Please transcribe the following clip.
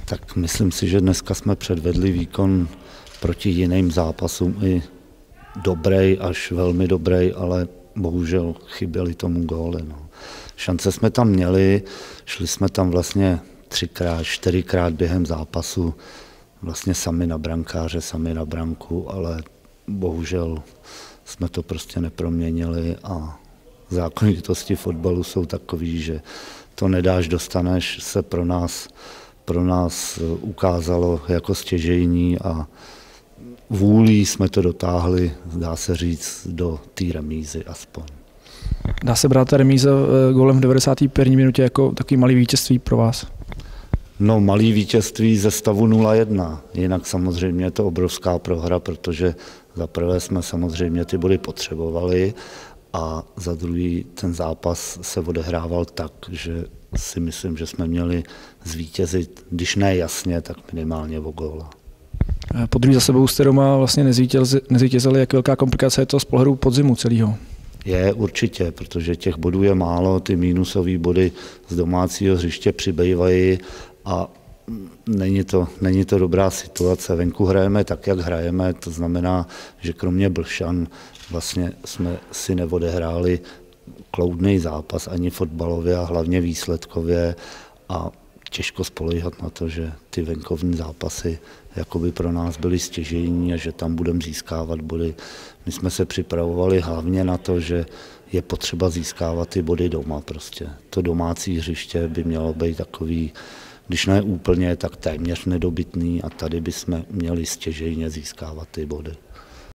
Tak myslím si, že dneska jsme předvedli výkon proti jiným zápasům i dobrý až velmi dobrý, ale bohužel chyběly tomu góly. No. Šance jsme tam měli, šli jsme tam vlastně 3x, 4x během zápasu vlastně sami na brankáře, sami na branku, ale bohužel jsme to prostě neproměnili a zákonitosti fotbalu jsou takový, že to nedáš, dostaneš, se pro nás ukázalo jako stěžejní a vůlí jsme to dotáhli, dá se říct, do té remízy aspoň. Dá se brát ta remíza gólem v 91. minutě jako takový malý vítězství pro vás? No, malý vítězství ze stavu 0-1. Jinak samozřejmě je to obrovská prohra, protože za prvé jsme samozřejmě ty body potřebovali a za druhý ten zápas se odehrával tak, že si myslím, že jsme měli zvítězit, když ne jasně, tak minimálně o góla. Po druhý za sebou jste doma vlastně nezvítězili, jak velká komplikace je to z pohledu podzimu celého? Je určitě, protože těch bodů je málo, ty mínusové body z domácího hřiště přibývají a není to dobrá situace. Venku hrajeme tak, jak hrajeme, to znamená, že kromě Blšan vlastně jsme si neodehráli kloudný zápas ani fotbalově a hlavně výsledkově a těžko spoléhat na to, že ty venkovní zápasy jakoby pro nás byly stěžejní a že tam budeme získávat body. My jsme se připravovali hlavně na to, že je potřeba získávat ty body doma prostě. To domácí hřiště by mělo být takový, když ne úplně, tak téměř nedobytný a tady bychom měli stěžejně získávat ty body.